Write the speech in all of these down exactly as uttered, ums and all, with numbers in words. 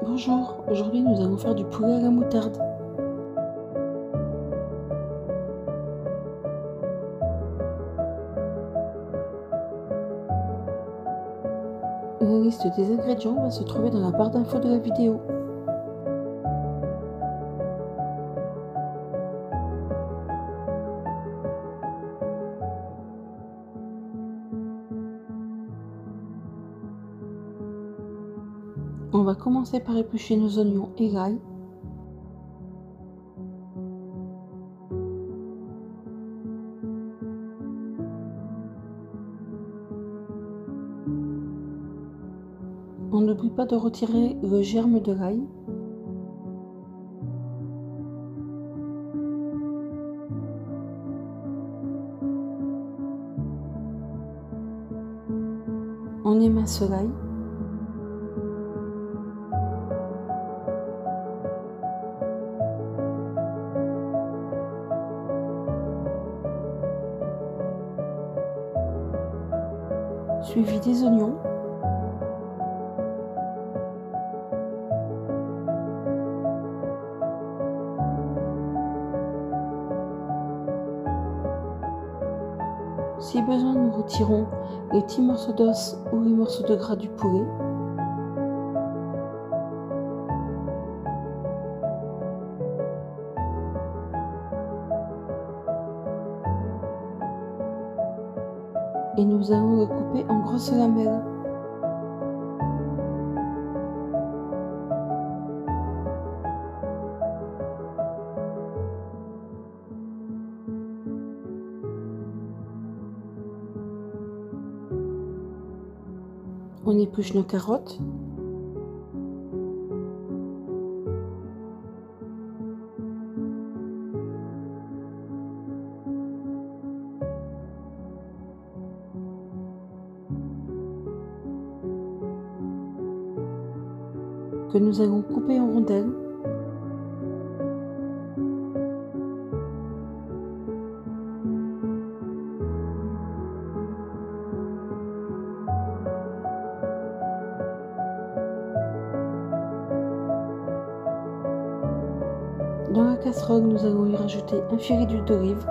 Bonjour, aujourd'hui nous allons faire du poulet à la moutarde. La liste des ingrédients va se trouver dans la barre d'infos de la vidéo. On va commencer par éplucher nos oignons et l'ail. On n'oublie pas de retirer le germe de l'ail. On émince l'ail. Suivi des oignons. Si besoin, nous retirons les petits morceaux d'os ou les morceaux de gras du poulet. Et nous allons le couper en grosses lamelles. On épluche nos carottes. Que nous allons couper en rondelles. Dans la casserole, nous allons y rajouter un filet d'huile d'olive,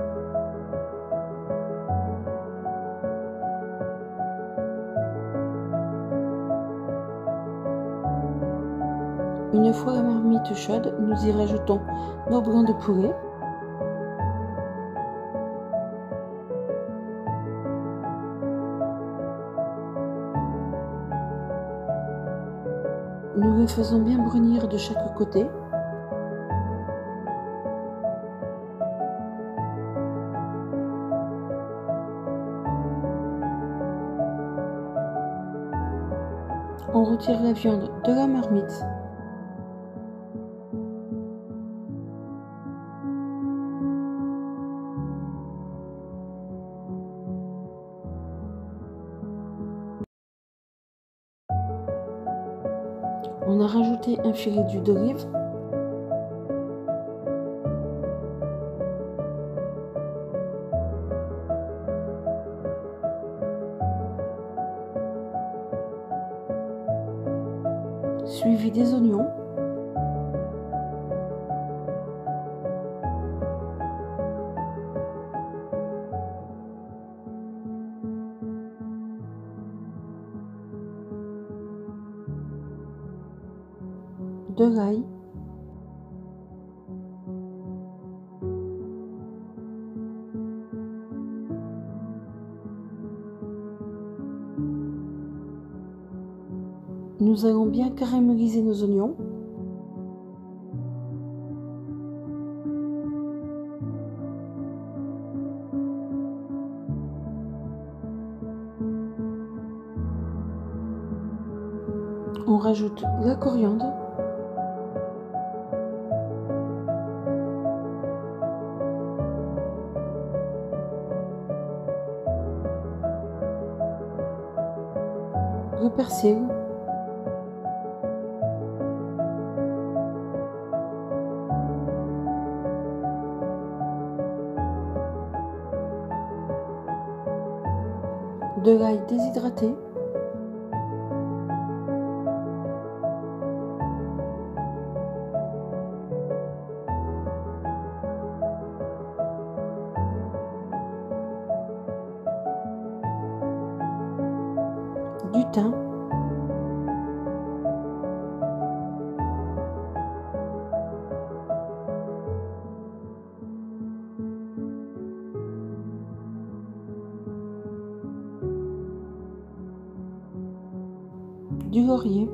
une fois la marmite chaude, nous y rajoutons nos blancs de poulet, nous les faisons bien brunir de chaque côté. On retire la viande de la marmite. On a rajouté un filet d'huile d'olive. Suivi des oignons. De l'ail. Nous allons bien caraméliser nos oignons. On rajoute la coriandre. Le persil. De l'ail déshydraté. thym, du laurier,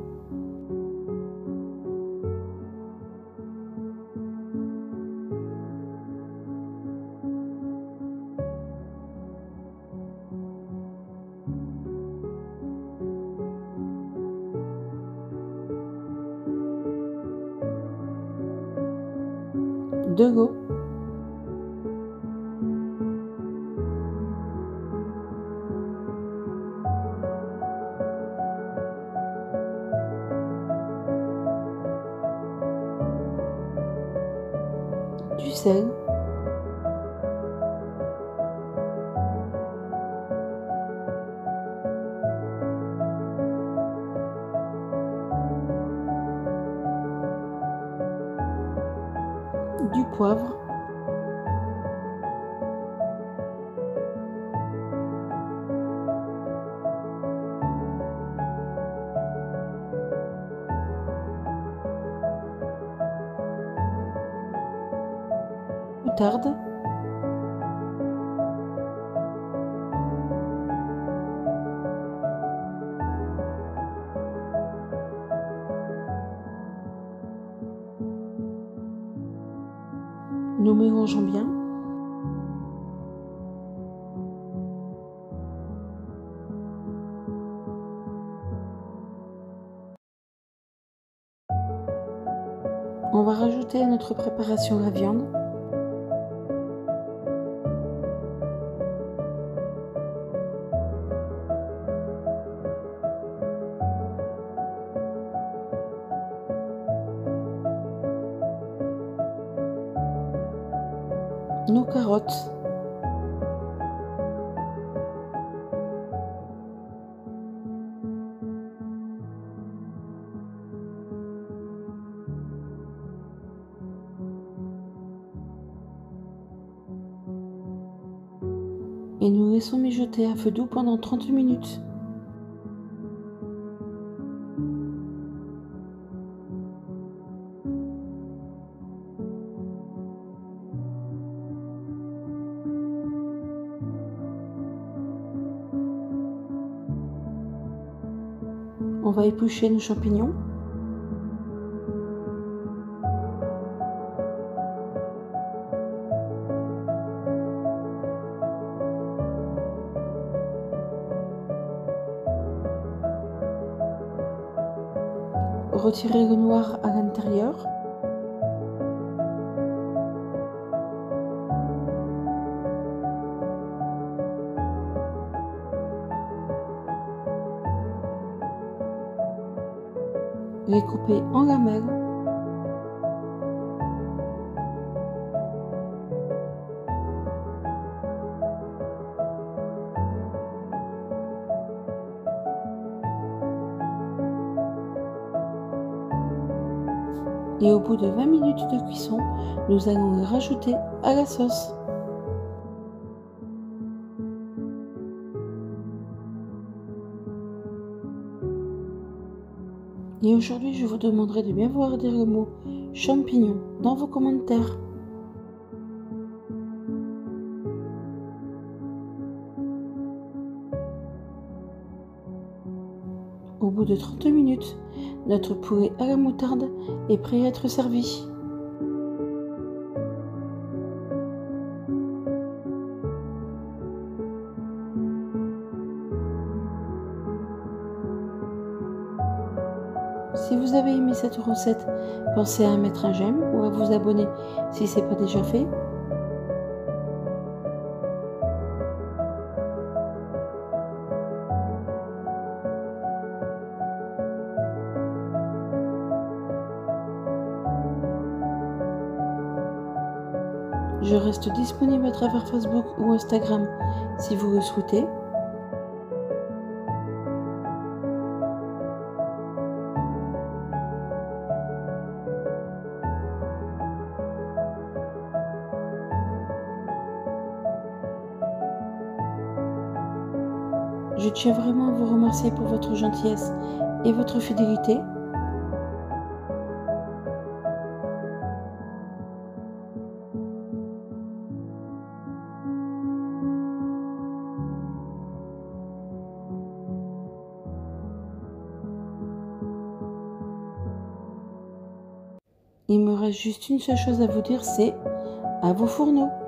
de l'eau, du sel, du poivre, moutarde, nous mélangeons bien. On va rajouter à notre préparation la viande, nos carottes, et nous laissons mijoter à feu doux pendant trente minutes. On va éplucher nos champignons. Retirer le noir à l'intérieur. Les couper en lamelles. Et au bout de vingt minutes de cuisson, nous allons les rajouter à la sauce. Et aujourd'hui, je vous demanderai de bien vouloir dire le mot champignon dans vos commentaires. Au bout de trente minutes, notre poulet à la moutarde est prêt à être servi. Si vous avez aimé cette recette, pensez à mettre un j'aime ou à vous abonner si ce n'est pas déjà fait. Je reste disponible à travers Facebook ou Instagram si vous le souhaitez. Je tiens vraiment à vous remercier pour votre gentillesse et votre fidélité. Il me reste juste une seule chose à vous dire, c'est à vos fourneaux.